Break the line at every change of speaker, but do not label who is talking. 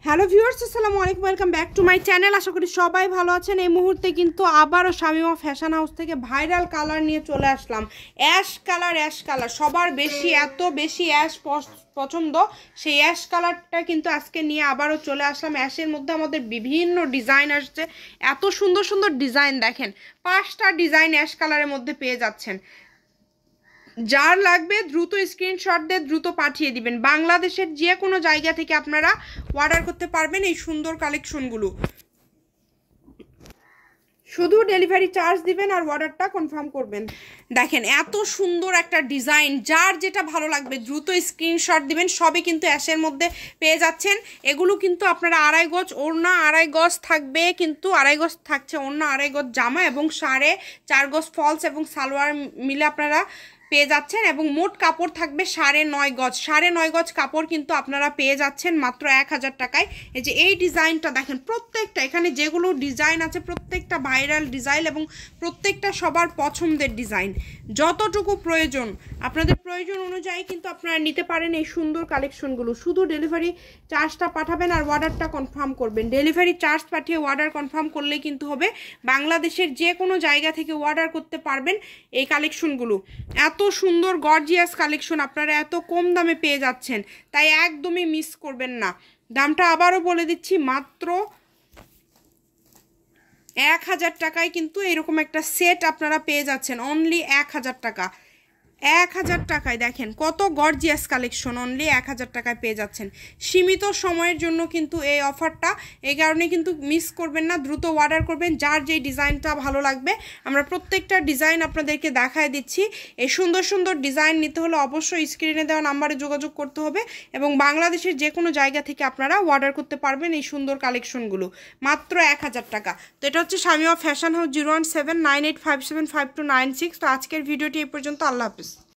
Hello viewers, আসসালামু আলাইকুম, welcome back to my channel. আশা করি সবাই ভালো আছেন। এই মুহূর্তে কিন্তু আবারও শামিমা ফ্যাশন হাউস থেকে ভাইরাল কালার নিয়ে চলে আসলাম। অ্যাশ কালার সবার এত বেশি অ্যাশ পছন্দ, সেই অ্যাশ কালারটা কিন্তু আজকে নিয়ে আবারও চলে আসলাম। অ্যাশের মধ্যে আমাদের বিভিন্ন ডিজাইন আসছে, এত সুন্দর সুন্দর ডিজাইন দেখেন, 5টা ডিজাইন অ্যাশ কালারের মধ্যে পেয়ে যাচ্ছেন। যার লাগবে দ্রুত স্ক্রিনশট দিয়ে দ্রুত পাঠিয়ে দিবেন। বাংলাদেশের যে কোনো জায়গা থেকে আপনারা অর্ডার করতে পারবেন এই সুন্দর কালেকশনগুলো। শুধু ডেলিভারি চার্জ দিবেন আর অর্ডারটা কনফার্ম করবেন। দেখেন এত সুন্দর একটা ডিজাইন, যার যেটা ভালো লাগবে দ্রুত স্ক্রিনশট দিবেন। সবই কিন্তু অ্যাশের মধ্যে পেয়ে যাচ্ছেন। এগুলো কিন্তু আপনারা 2.5 গজ ওড়না, 2.5 গজ থাকবে, কিন্তু 2.5 গজ থাকছে ওড়না, 2.5 গজ জামা এবং 4.5 গজ ফলস এবং সালোয়ার মিলে আপনারা পেয়ে যাচ্ছেন। এবং মোট কাপড় থাকবে 9.5 গজ। 9.5 গজ কাপড় কিন্তু আপনারা পেয়ে যাচ্ছেন মাত্র 1000 টাকায়। এই যে এই ডিজাইনটা দেখেন, প্রত্যেকটা এখানে যেগুলো ডিজাইন আছে প্রত্যেকটা ভাইরাল ডিজাইন এবং প্রত্যেকটা সবার পছন্দের ডিজাইন। যতটুকু প্রয়োজন আপনাদের প্রয়োজন অনুযায়ী কিন্তু আপনারা নিতে পারেন এই সুন্দর কালেকশনগুলো। শুধু ডেলিভারি চার্জটা পাঠাবেন আর অর্ডারটা কনফার্ম করবেন। ডেলিভারি চার্জ পাঠিয়ে অর্ডার কনফার্ম করলেই কিন্তু হবে। বাংলাদেশের যে কোনো জায়গা থেকে অর্ডার করতে পারবেন এই কালেকশনগুলো। এত সুন্দর গর্জিয়াস কালেকশন আপনারা এত কম দামে পেয়ে যাচ্ছেন, তাই একদমই মিস করবেন না। দামটা আবারও বলে দিচ্ছি, মাত্র 1000 টাকায় কিন্তু এরকম একটা সেট আপনারা পেয়ে যাচ্ছেন। অনলি 1000 টাকা। 1000 টাকায় দেখেন কত গর্জিয়াস কালেকশন, অনলি 1000 টাকায় পেয়ে যাচ্ছেন। সীমিত সময়ের জন্য কিন্তু এই অফারটা, এই কারণে কিন্তু মিস করবেন না, দ্রুত অর্ডার করবেন। যার যেই ডিজাইনটা ভালো লাগবে আমরা প্রত্যেকটা ডিজাইন আপনাদেরকে দেখায় দিচ্ছি। এই সুন্দর সুন্দর ডিজাইন নিতে হলে অবশ্যই স্ক্রিনে দেওয়া নাম্বারে যোগাযোগ করতে হবে এবং বাংলাদেশের যে কোনো জায়গা থেকে আপনারা অর্ডার করতে পারবেন এই সুন্দর কালেকশনগুলো মাত্র 1000 টাকা। তো এটা হচ্ছে শামিমা ফ্যাশন হাউস, 01798575296। তো আজকের ভিডিওটি এই পর্যন্ত। আল্লাহ হাফিজ।